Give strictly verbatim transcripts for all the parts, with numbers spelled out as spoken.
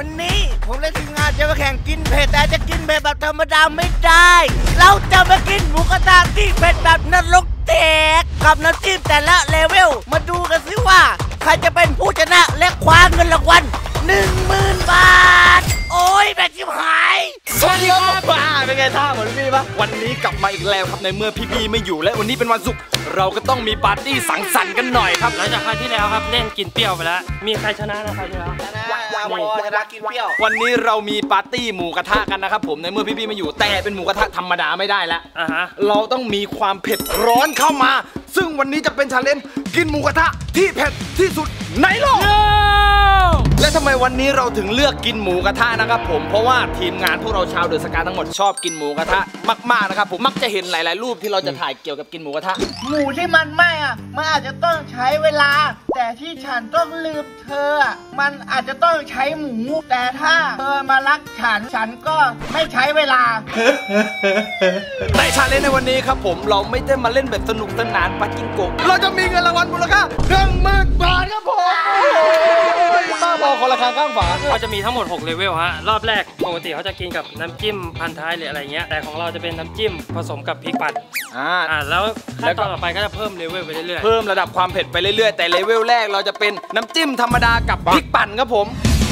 วันนี้ผมและทีมงานจะมาแข่งกินเผ็ดแต่จะกินเผ็ดแบบธรรมดาไม่ได้ เราจะมากินหมูกระทะที่เผ็ดแบบนรกแตกกับน้ำจิ้มแต่ละเลเวลมาดูกันสิว่าใครจะเป็นผู้ชนะและคว้าเงินรางวัลหนึ่งหมื่นบาทโอ้ยแบบชิบหายสวัสดีครับบ้าเป็นไงท่าเหมือนพี่ปะวันนี้กลับมาอีกแล้วครับในเมื่อพี่พี่ไม่อยู่และวันนี้เป็นวันศุกร์เราก็ต้องมีปาร์ตี้สังสรรค์กันหน่อยครับหลังจากครั้งที่แล้วครับเล่นกินเปรี้ยวไปแล้วมีใครชนะนะครับที่แล้วชนะชนะกินเปรี้ยววันนี้เรามีปาร์ตี้หมูกระทะกันนะครับผมในเมื่อพี่พี่ไม่อยู่แต่เป็นหมูกระทะธรรมดาไม่ได้แล้วอ่าฮะเราต้องมีความเผ็ดร้อนเข้ามาซึ่งวันนี้จะเป็นชาเลนจ์กินหมูกระทะที่เผ็ดที่สุดในโลกและทำไมวันนี้เราถึงเลือกกินหมูกระทะนะครับผมเพราะว่าทีมงานพวกเราชาวเดอะสกาทั้งหมดชอบกินหมูกระทะมากๆนะครับผมมักจะเห็นหลายๆรูปที่เราจะถ่ายเกี่ยวกับกินหมูกระทะหมูที่มันไหม้อะมันอาจจะต้องใช้เวลาแต่ที่ฉันต้องลืมเธอมันอาจจะต้องใช้หมูแต่ถ้าเธอมารักฉันฉันก็ไม่ใช้เวลาแต่ชาเลนจ์ในวันนี้ครับผมเราไม่ได้มาเล่นแบบสนุกสนานปาจิงโกะเราจะมีเงินรางวัลมูลค่าหนึ่งหมื่นบาทครับผมบ้าบอคนละครั้งข้างฝาเราจะมีทั้งหมดหกเลเวลฮะรอบแรกปกติเขาจะกินกับน้ำจิ้มพันท้ายหรืออะไรเงี้ยแต่ของเราจะเป็นน้ำจิ้มผสมกับพริกปั่นอ่าอ่าแล้วขั้นตอนต่อไปก็จะเพิ่มเลเวลไปเรื่อยๆเพิ่มระดับความเผ็ดไปเรื่อยๆแต่เลเวลแรกเราจะเป็นน้ำจิ้มธรรมดากับพริกปั่นครับผม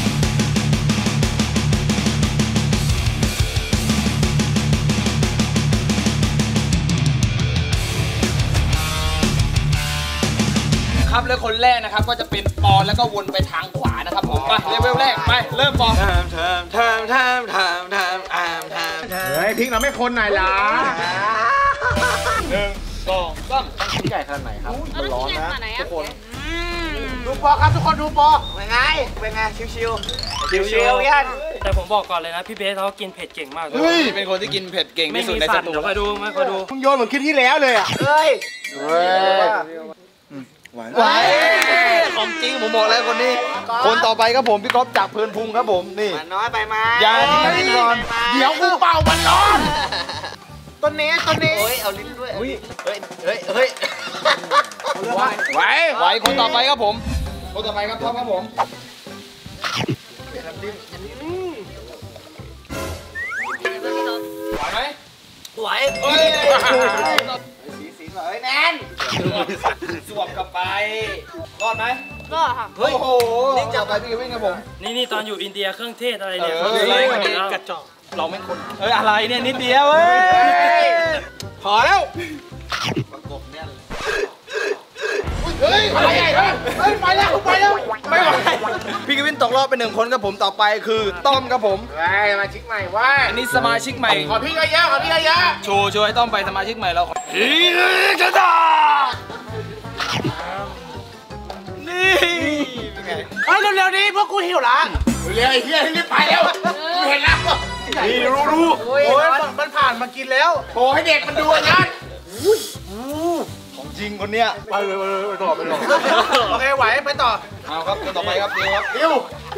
ครับแล้วคนแรกนะครับก็จะเป็นปอแล้วก็วนไปทางขวานะครับผมไปเลเวลแรกไปเริ่มปอทำทำทำทำทำทำอ่ามทำเฮ้ยพริกเราไม่คนหน่อยล่ะหนึ่งสองสามชิ้นใหญ่ขนาดไหนครับมันร้อนนะทุกคนดูปอครับทุกคนดูปอเป็นไงเป็นไงชิวชิวชิวยันแต่ผมบอกก่อนเลยนะพี่เบสเขากินเผ็ดเก่งมากเลยเป็นคนที่กินเผ็ดเก่งที่สุดในสตูเดี๋ยวคอยดูไม่คอยดูมึงโยนเหมือนคิดที่แล้วเลยอ่ะเฮ้ยไหวไหวของจริงผมบอกแล้วคนนี้คนต่อไปครับผมพี่ก๊อฟจากเพลินพุงครับผมนี่มันน้อยไปไหมอย่าทิ้งก่อนเดี๋ยวกูเป่ามันร้อนต้นนี้ต้นนี้โอ้ยเอาลิ้นด้วยเฮ้ยเฮ้ยเฮ้ยเฮ้ยไหวไหวไหวคนต่อไปครับผมคนต่อไปครับท็อปครับผมไหวไหมไหวเฮ้ยสีสีเหรอแนนสวมกลับไปรอดไหมรอดค่ะโอ้โหนี่จับไปพี่วิ่งครับผมนี่นี่ตอนอยู่อินเดียเครื่องเทศอะไรเนี่ยกระจอกเราไม่คนเฮ้ยอะไรเนี่ยนิดเดียวเว้ยพอแล้วประกบเนี่ยเฮ้ยอะไรเฮ้ยไปแล้วไปแล้วไม่ไหวพี่กวินตกรอบเป็นหนึ่งคนครับผมต่อไปคือต้อมครับผมไอ้สมาชิกใหม่ว่าอันนี้สมาชิกใหม่ขอพี่เยอะขอพี่เยอะโชว์โชว์ให้ต้อมไปสมาชิกใหม่เราอีกระดานี่เป็นไงเฮ้ยเร็วๆนี้พวกกูหิวละเร็วไอ้เหี้ยรีบไปแล้วกูเห็นแล้วนี่รู้รู้โอ้ยมันผ่านมากินแล้วโอ้ให้เด็กมันดูนะของจริงคนเนี้ยไปเลยไปเลยไปต่อไปต่อโอเคไหวไปต่อเอาครับคนต่อไปครับดิวครับดิว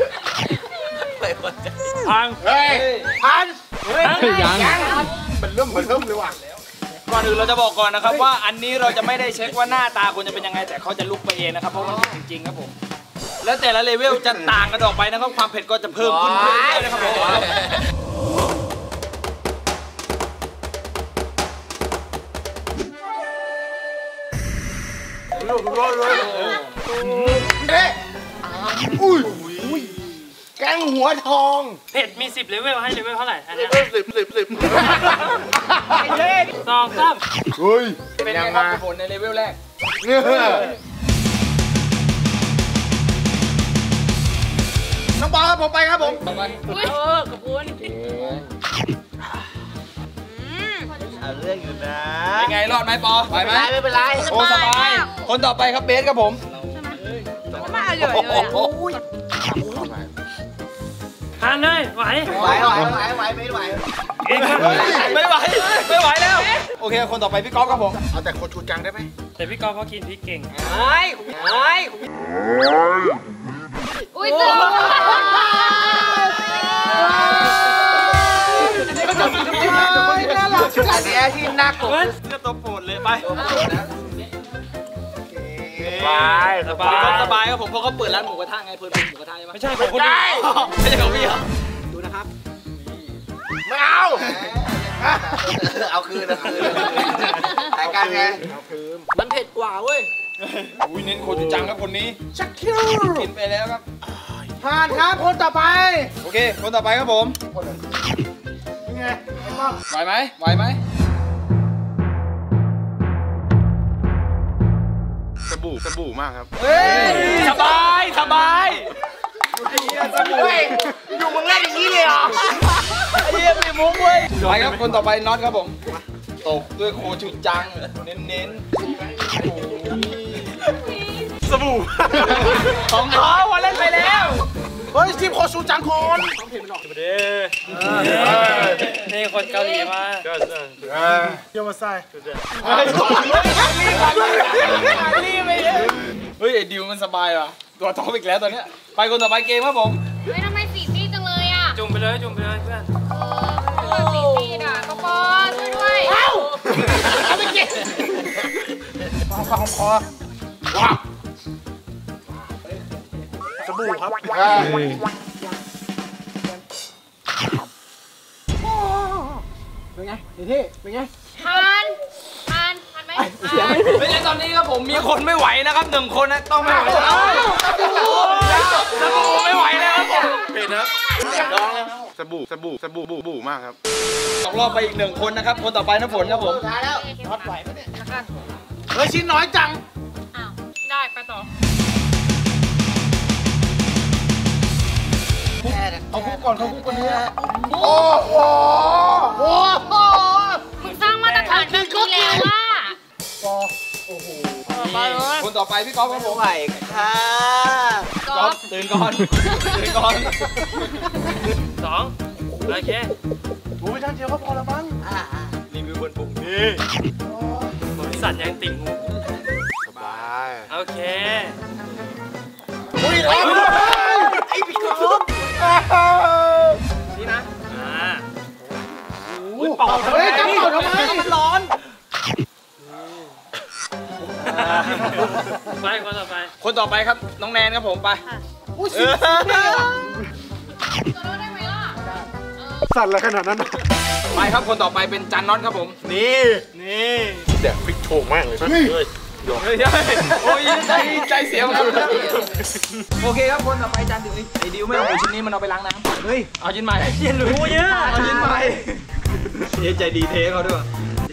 พังเฮ้ยพันเฮ้ยยังมันเริ่มมันเริ่มเลยว่ะก่อนอื่นเราจะบอกก่อนนะครับว่าอันนี้เราจะไม่ได้เช็คว่าหน้าตาคุณจะเป็นยังไงแต่เขาจะลุกไปเองนะครับเพราะมันจริงๆครับผมแล้วแต่ละเลเวลจะต่างกันออกไปนะครับความเผ็ดก็จะเพิ่มขึ้นเรื่อยๆนะครับผมรู้รู้รู้เฮ้ยอุ้ยแกงหัวทองเผ็ดมีสิบเลเวลให้เลเวลเท่าไหร่อันนี้สิบสิบสิบสองสามเฮ้ยเป็นยังไงครับผลในเลเวลแรกน้องปอครับผมไปครับผมไปเออขอบคุณเอาเรื่องอยู่นะเป็นไงรอดไหมปอไปไหมไม่เป็นไรโอ้สบายคนต่อไปครับเบสครับผมมาเยอะเลยทานเลยไหวไหวไหวไหวไหวไม่ไหวไม่ไหวไม่ไหวแล้วโอเคคนต่อไปพี่ก๊อฟครับผมเอาแต่คนชูจังได้ไหมแต่พี่ก๊อฟเขากินพริกเก่งเฮ้ยเฮ้ยอุ้ยตึงก็จะมีที่น่ารักชุดแอร์ที่น่ากลัวเสื้อตัวโปรดเลยไปสบายสบายสบายครับผมเพราะเขาเปิดร้านหมูกระทะไงเปิดเป็นหมูกระทะใช่ไหมไม่ใช่ของคนอื่นไม่ใช่ของพี่เหรอดูนะครับไม่เอาเอาคืนเอาคืนแต่กันไงมันเผ็ดกว่าเว้ยอุ้ยเน้นโคจูจังครับคนนี้ชักคิวกินไปแล้วครับผ่านครับคนต่อไปโอเค คนต่อไปครับผมนี่ไงไอ้ป้อมไหวไหมไหวไหมสบู่สบู่มากครับเฮ้ยสบายสบายเฮ้ยอยู่มึงเล่นอย่างนี้เลยเหรอไอ้เหี้ยมีมุ้งเว้ยไปครับคนต่อไปน็อตครับผมตกด้วยโคจูจังเน้นเน้นสบู่ของเขาวันเล่นไปแล้วเฮ้ยทีมโคชูจังคนนี่คนเกาหลีมาเยามาไซรีบไปเลยเฮ้ยไอ้ดิวมันสบายว่ะตัวท็อปอีกแล้วตอนเนี้ยไปคนต่อไปเกมครับผมเฮ้ยทำไมสีซีดจังเลยอ่ะจุ่มไปเลยจุ่มไปเลยเพื่อนเออสีซีดอ่ะปอปอช่วยด้วยเอ้าเอาไปเก็บคอคอคอว้าวสบู่ครับเป็นไงเดี๋ยวที่เป็นไงทานทานทานไหมเสียงไม่ไม่ใช่ตอนนี้ครับผมมีคนไม่ไหวนะครับหนึ่งคนนะต้องไม่ไหวแล้วสบู่ไม่ไหวแล้วครับผมเห็นครับลองแล้วสบู่สบู่สบู่บูบูมากครับตกรอบไปอีกหนึ่งคนนะครับคนต่อไปน้ำฝนครับผมตายแล้วทอดไหวปะเนี่ยเฮ้ยชิ้นน้อยจังอ้าว ได้ไปต่อเอาคุกก่อนเขาคุกคนนี้โอ้โหโอ้โหมึงสร้างมาตรฐานแบบนี้แล้วว่าคนต่อไปพี่ก๊อฟครับผมไหวค่ะก๊อฟตื่นก่อนตื่นก่อนสองโอเคโอ้ยท่านเดียวก็พอแล้วมั้งรีวิวบนปุ่มนี่ผมสั่นยังติ่งหูสบายโอเคอุ้ยไอ้พี่กบนี่นะอ่าเป่าทำไมจับเป่าทำไมมันร้อนไปคนต่อไปคนต่อไปครับน้องแนนครับผมไปอุ้ยเอสิอตัวนู้นได้ไหมล่ะสั่นอะไรขนาดนั้นไปครับคนต่อไปเป็นจันน็อตครับผมนี่นี่แดกพริกโชกมากเลยเฮ้ยโอ้ยใจใจเสียหมดโอเคครับคนต่อไปจันดิวไอ้ดิวไม่เอาหมูชิ้นนี้มันเอาไปล้างน้ำเฮ้ยเอาชิ้นใหม่เย็นหรือเยอะเอาชิ้นใหม่เย็นใจดีเทเขาด้วย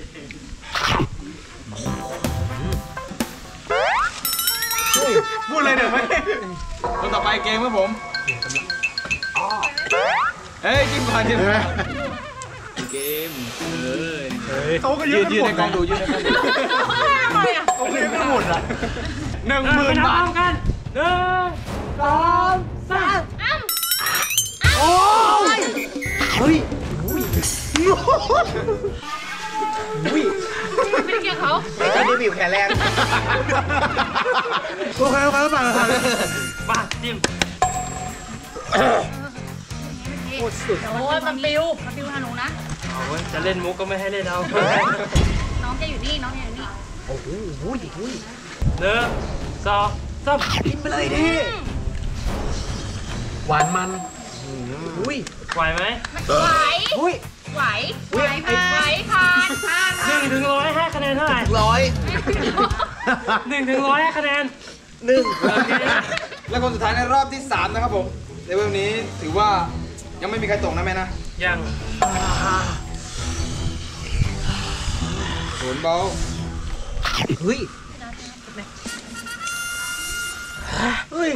พูดเลยเดี๋ยวไหมคนต่อไปเกมครับผมเฮ้ยจิ้มก่อนจิ้มก่อนเกมเออเขาก็เยอะยืนกันในหมดกองดูยืนในกองดูเขาก็เยอะกันหมดอ่ะหนึ่งหมื่นบาทกันหนึ่งสองสามอ้ำโอ้ยเฮ้ยไม่ได้เกี่ยวเขาไอ้นี่บิวแขนแรงโอเคโอเคสั่งสั่งมาจิ้มโอ้ยมันปิวมันปิวหาหนูนะเอาเว้ยจะเล่นมุกก็ไม่ให้เล่นเอาน้องจะอยู่นี่ น้องจะอยู่นี่หนึ่งสองสามกินไปเลยดิหวานมันอุ้ยไหวไหมไหวอุ้ยไหว ไหวผ่านไหวผ่านผ่านหนึ่งถึงร้อยให้คะแนนเท่าไหร่ร้อยหนึ่งถึงร้อยให้คะแนนหนึ่งโอเคและคนสุดท้ายในรอบที่สามนะครับผมในวันนี้ถือว่ายังไม่มีใครตกนะแม่นะยังโหนเบาเฮ้ยเฮ้ย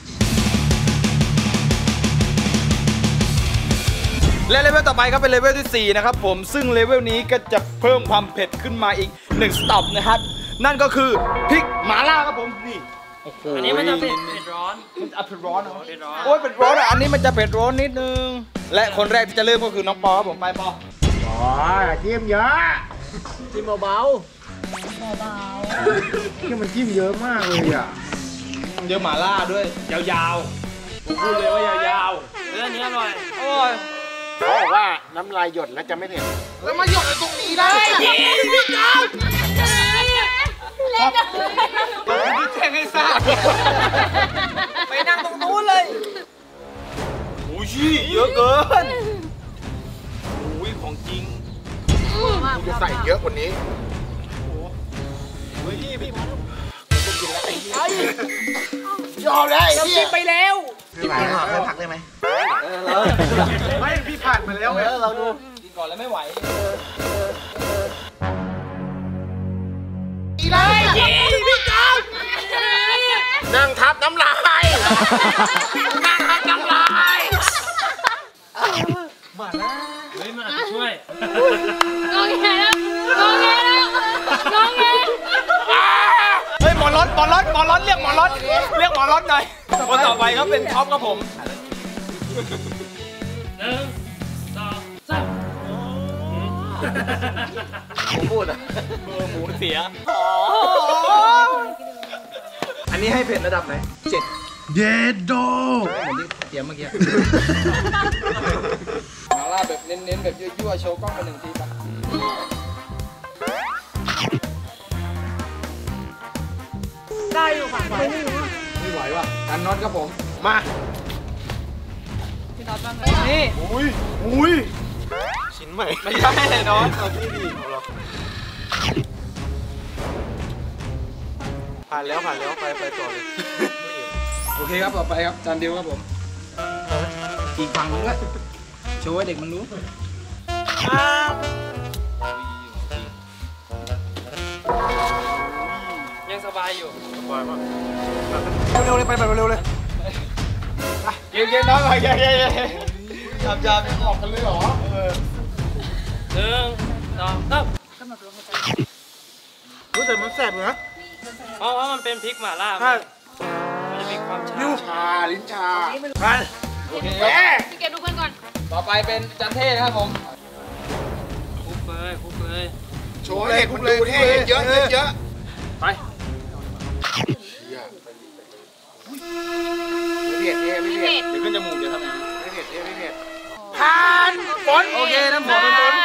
และเลเวลต่อไปก็เป็นเลเวลที่สี่นะครับผมซึ่งเลเวลนี้ก็จะเพิ่มความเผ็ดขึ้นมาอีกหนึ่งสต็อปนะครับนั่นก็คือพริกหม่าล่าครับผมนี่อันนี้มันจะเผ็ดเผ็ดร้อนมันจะเผ็ดร้อนเหรอเผ็ดร้อนโอ้ยเผ็ดร้อนอ่ะอันนี้มันจะเผ็ดร้อนนิดนึงและคนแรกที่จะเริ่มก็คือน้องปอครับผมไปปออ๋อจิ้มเยอะจิ้มเบาเบาๆที่มันจิ้มเยอะมากเลยอ่ะเยอะหม่าล่าด้วยยาวๆผมพูดเลยว่ายาวๆเรื่องนี้อร่อยโอ้ยเขาบอกว่าน้ำลายหยดแล้วจะไม่เผ็ดแล้วมาหยดในตรงนี้ได้พี่ก้าวเล่นจังเลยแจ้งให้ทราบไปนั่งตรงนู้นเลยโอ้ยอุ้ยเยอะเกินอุ้ยของจริงกูจะใส่เยอะกว่านี้ยอมแล้วไอ้พี่ไปแล้วพี่ผ่านเคยผักได้ไหมไม่พี่ผ่านมาแล้วเราดูกินก่อนแล้วไม่ไหวเลยพี่กอล์ฟนั่งทับน้ำลายนั่งทับน้ำลายมาแล้วเฮ้ยมันอาจจะช่วยงงแงแล้วงงแงแล้วงงแงเฮ้ยหมอรถหมอรถหมอรถเรียกหมอรถเรียกหมอรถหน่อยคนต่อไปก็เป็นท็อปครับผมหนึ่งสองสามผมพูดอ่ะหมูเสียอันนี้ให้เผ็ดระดับไหนเจ็ดเย็ดโดเหมือนที่เตรียมเมื่อกี้มาล่าแบบเน้นๆแบบยั่วๆโชว์กล้องไปหนึ่งทีป่ะได้อยู่ค่ะไหวไม่ไหวว่ะดันน็อตครับผมมาพี่น็อตบ้างนี่อุ้ยอุ้ยชิ้นใหม่ไม่ใช่น็อตเอาที่ดีของเราผ่านแล้วผ่านแล้วไปไปต่อเลยโอเคครับต่อไปครับจานเดียวครับผมอีกฝั่งนึงด้วยโชว์ให้เด็กมันรู้ยังสบายอยู่สบายมากเร็วๆเลยไปแบบเร็วๆเลยเย็นเย็นน้อยหน่อยเย็นเย็นเย็นจามจามออกกันเลยเหรอหนึ่งสองสามรู้แต่มันแสบนะเพราะว่ามันเป็นพริกหม่าล่ามันจะมีความชาชาลิ้นชาไปโอเคพี่เกดดูเพื่อนก่อนต่อไปเป็นจันเท่นะครับผมคลุกเลยคลุกเลยโชว์เด็กมันดูเท่เยอะเยอะไปไม่เผ็ดไม่เผ็ดเดี๋ยวขึ้นจมูกเดี๋ยวทำไงไม่เผ็ดไม่เผ็ดทานฝนโอเคน้ำฝนฝน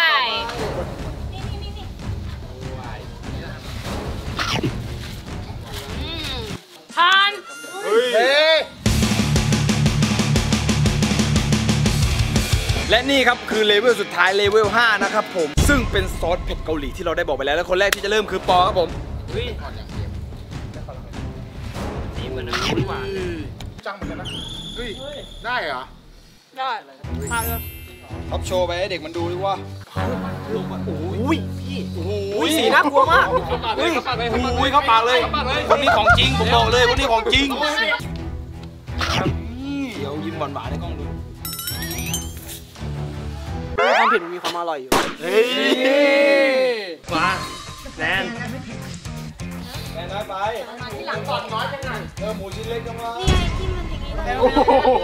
ทานเฮ้ยและนี่ครับคือเลเวลสุดท้ายเลเวลห้านะครับผมซึ่งเป็นซอสเผ็ดเกาหลีที่เราได้บอกไปแล้วและคนแรกที่จะเริ่มคือปอครับผมนี่เหมือนน้ำจิ้มหวานจังเหมือนกันนะเฮ้ยได้เหรอได้มาเลยท็อปโชว์ไปให้เด็กมันดูดิว่าโอ้ยพี่โอ้ยสีน่ากลัวมากเฮ้ยโอ้ยเข้าปากเลยคนนี้ของจริงผมบอกเลยคนนี้ของจริงเดี๋ยวยิ้มหวานๆให้กล้องดูความเผ็ดมันมีความอร่อยอยู่เฮ้ยมาแนนแนนน้อยไปที่หลังก่อนน้อยจังไงเออหมูชิ้นเล็กจังวะนี่ไงที่มันอย่างนี้เลยโอ้โห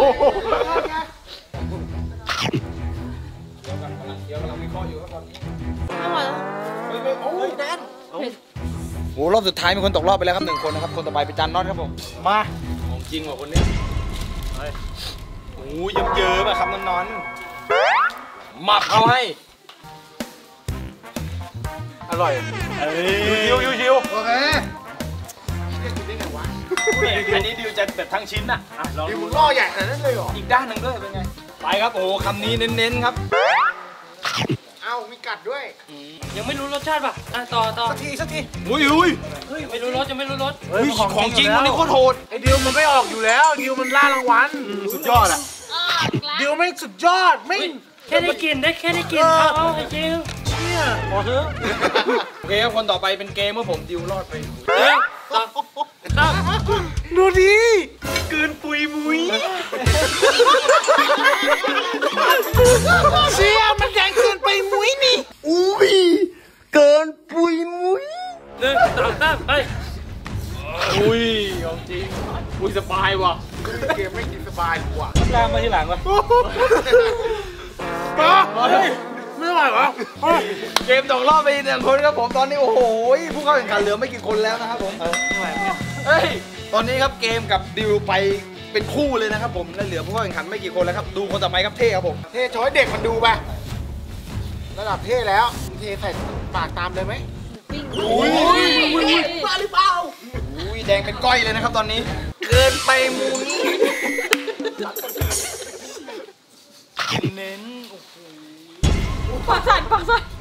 เดี๋ยวกันกำลังเคี้ยวกำลังวิเคราะห์อยู่ครับตอนนี้อร่อยแล้วเฮ้ยโอ้ยแนนโอ้รอบสุดท้ายมีคนตกรอบไปแล้วครับหนึ่งคนนะครับคนต่อไปเป็นจานน็อตครับผมมาของจริงว่ะคนนี้โอ้ยเยิ้มเยิ้มอะครับนอนหมับเอาให้อร่อยยูชิวยูชิวโอเคอันนี้ดิวจะแบบทั้งชิ้นอ่ะดิวล่อใหญ่ขนาดนั้นเลยเหรออีกด้านหนึ่งด้วยเป็นไงไปครับโอ้คำนี้เน้นๆครับเอ้ามีกัดด้วยยังไม่รู้รสชาติป่ะอ่ะต่อต่อสักทีสักทีอุ้ยอุ้ยไม่รู้รสจะไม่รู้รสของจริงวันนี้โคตรโหดไอ้ดิวมันไม่ออกอยู่แล้วดิวมันล่ารางวัลสุดยอดอ่ะดิวไม่สุดยอดไม่แค่ได้กินได้แค่ได้กินเอาไอ้จริงเชี่ยพอเถอะโอเคครับคนต่อไปเป็นเกมเมื่อผมดิวรอดไปดูดิเกินปุยมุ้ยเชี่ยมันแดงเกินไปมุ้ยนี่อุ้ยเกินปุยมุ้ยหนึ่งสองสามไปอุ้ยของจริงอุ้ยสบายว่ะเกมไม่กินสบายกว่าตามมาทีหลังวะไม่ไหววะเกมตกรอบไปหนึ่งคนครับผมตอนนี้โอ้โหผู้เข้าแข่งขันเหลือไม่กี่คนแล้วนะครับผมไม่ไหวเฮ้ยตอนนี้ครับเกมกับดิวไปเป็นคู่เลยนะครับผมและเหลือผู้เข้าแข่งขันไม่กี่คนแล้วครับดูคนต่อไปครับเท่ครับผมเท่ช้อยเด็กมันดูไประดับเท่แล้วเท่ใส่ปากตามเลยไหมอุ้ยมาหรือเปล่าอุ้ยแดงเป็นก้อยเลยนะครับตอนนี้เกินไปมุ้ยเน้นปักสั่นปักสั่น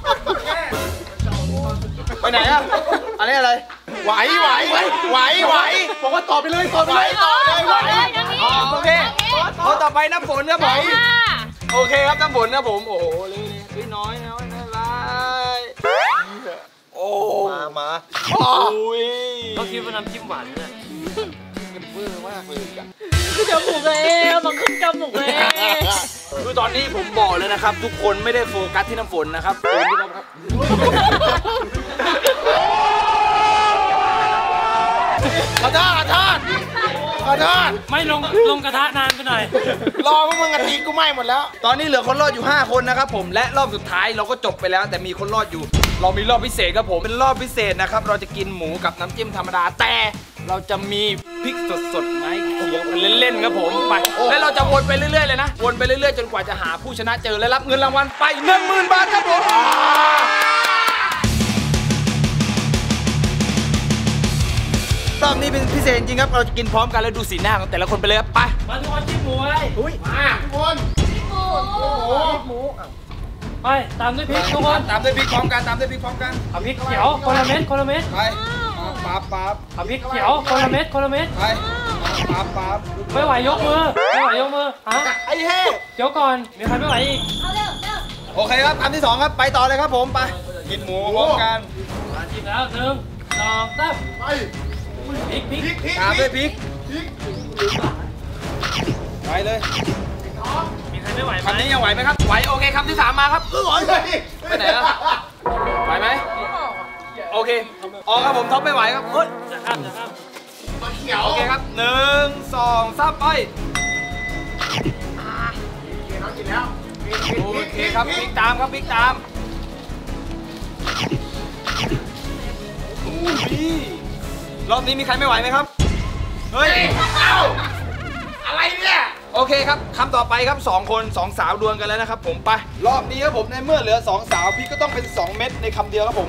ไปไหนอะอันนี้อะไรไหวไหวไหวไหวบอกว่าต่อไปเลยต่อไปเลยต่อเลยไหวโอเคคนต่อไปน้ำฝนครับผมโอเคครับน้ำฝนครับผมโอ้โหเลยเลยน้อยน้อยน้อยเลยโอ้มามาโอ้ยเขาคิดว่าน้ำจิ้มหวานเนี่ยเบื่อมากเลยอะจมูกเลยมันขึ้นจมูกเลยคือตอนนี้ผมบอกเลยนะครับทุกคนไม่ได้โฟกัสที่น้ำฝนนะครับฝนที่ครับ ขอโทษขอโทษขอโทษไม่ลงลงกระทะนานไปหน่อยรอพวกมึงกะทิกูไหม้หมดแล้ว ตอนนี้เหลือคนรอดอยู่ห้าคนนะครับผมและรอบสุดท้ายเราก็จบไปแล้วแต่มีคนรอดอยู่ เรามีรอบพิเศษครับผมเป็นรอบพิเศษนะครับเราจะกินหมูกับน้ำจิ้มธรรมดาแต่เราจะมีพริกสดๆไม้เขียวกันเล่นๆครับผมไปแล้วเราจะวนไปเรื่อยๆเลยนะวนไปเรื่อยๆจนกว่าจะหาผู้ชนะเจอและรับเงินรางวัลไปหนึ่งหมื่นบาทครับผมรอบนี้เป็นพิเศษจริงครับเราจะกินพร้อมกันแล้วดูสีหน้าของแต่ละคนไปเลยครับไปมาทุกคนจิ้มหมูเลยอุ้ยมาทุกคนหมูไปตามด้วยพริกทุกคนตามด้วยพริกพร้อมกันตามด้วยพริกพร้อมกันเอาพริกเขียวคนละเม็ดคนละเม็ดไปปั๊บปั๊บเอาพริกเขียวคนละเม็ดคนละเม็ดไปปั๊บปั๊บไม่ไหวยกมือไม่ไหวยกมือฮะไอ้เฮ้เดี๋ยวก่อนมีใครไม่ไหวอีกโอเคครับคำที่สองครับไปต่อเลยครับผมไปกินหมูพร้อมกันมาจิ้มแล้วหนึ่งสองสามไปพริกพริกตามด้วยพริกไปเลยมีใครไม่ไหวไหมคำนี้ยังไหวไหมครับไหวโอเคคำที่สามมาครับไหวเลยไปไหนอะไหวไหมโอเคออกครับผมท็อปไม่ไหวครับเฮ้ยจะข้ามจะข้ามมาเขียวโอเคครับหนึ่งสองสามไปน้องกินแล้วโอเคครับพริกตามครับพริกตามอุ้ยรอบนี้มีใครไม่ไหวไหมครับเฮ้ยเอ้าอะไรเนี่ยโอเคครับคำต่อไปครับสองคนสองสาวดวลกันแล้วนะครับผมไปรอบนี้ครับผมในเมื่อเหลือสองสาวพี่ก็ต้องเป็นสองเม็ดในคำเดียวครับผม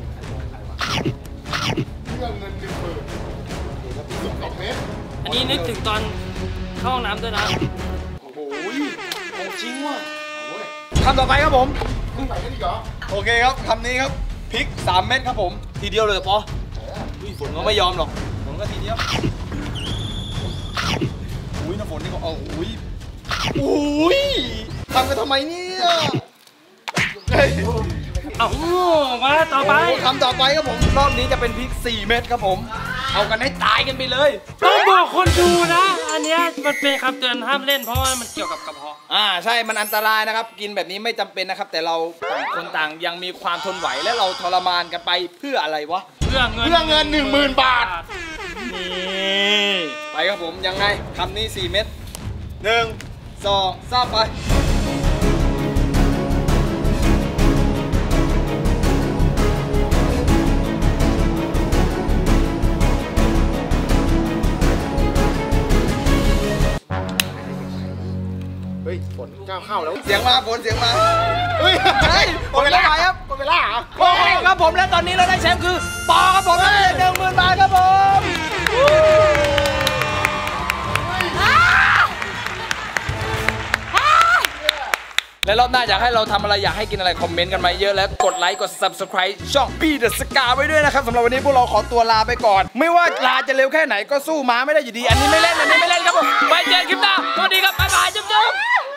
เรื่องเงินหนึ่งหมื่นสองเมตรอันนี้นึกถึงตอนเข้าห้องน้ำด้วยนะโอ้โหของจริงว่ะคำต่อไปครับผมใส่กันอีกเหรอโอเคครับคำนี้ครับพริกสามเม็ดครับผมทีเดียวเลยปออุ้ยฝนก็ไม่ยอมหรอกฝนก็ทีเดียวอุ้ยน้ำฝนนี่ก็เอาอุ้ยอุ้ยทำกันทำไมเนี่ยเฮ้ยเอ้ามาต่อไปคำต่อไปครับผมรอบนี้จะเป็นพริกสี่เม็ดครับผมเอากันให้ตายกันไปเลยต้องบอกคนดูนะ อันเนี้ยมันเป็นคำเตือนห้ามเล่นเพราะว่ามันเกี่ยวกับกระเพาะอ่าใช่มันอันตรายนะครับกินแบบนี้ไม่จำเป็นนะครับแต่เราต่างคนต่างยังมีความทนไหวและเราทรมานกันไปเพื่ออะไรวะเพื่อเงินเรื่องเงินหนึ่งหมื่นบาทนี่ไปครับผมยังไงคำนี้สี่เม็ดหนึ่งสองสามไปเฮ้ยฝนก้าวเข้าแล้วเสียงมาฝนเสียงมาเฮ้ยเฮ้ยหมดเวลาฝนมาครับหมดเวลาเหรอโอเคครับผมและตอนนี้เราได้แชมป์คือปอครับผมได้หนึ่งหมื่นบาทครับผมและรอบหน้าอยากให้เราทำอะไรอยากให้กินอะไรคอมเมนต์กันมาเยอะแล้วกดไลค์กด ซับสไครบ์ ช่องปีเดอะสกาไว้ด้วยนะครับสำหรับวันนี้พวกเราขอตัวลาไปก่อน ไม่ว่าลาจะเร็วแค่ไหนก็สู้ม้าไม่ได้อยู่ดี อันนี้ไม่เล่นอันนี้ไม่เล่นครับผมไปเจอกันคลิปหน้าสวัสดีครับบ๊ายบายจุ๊บ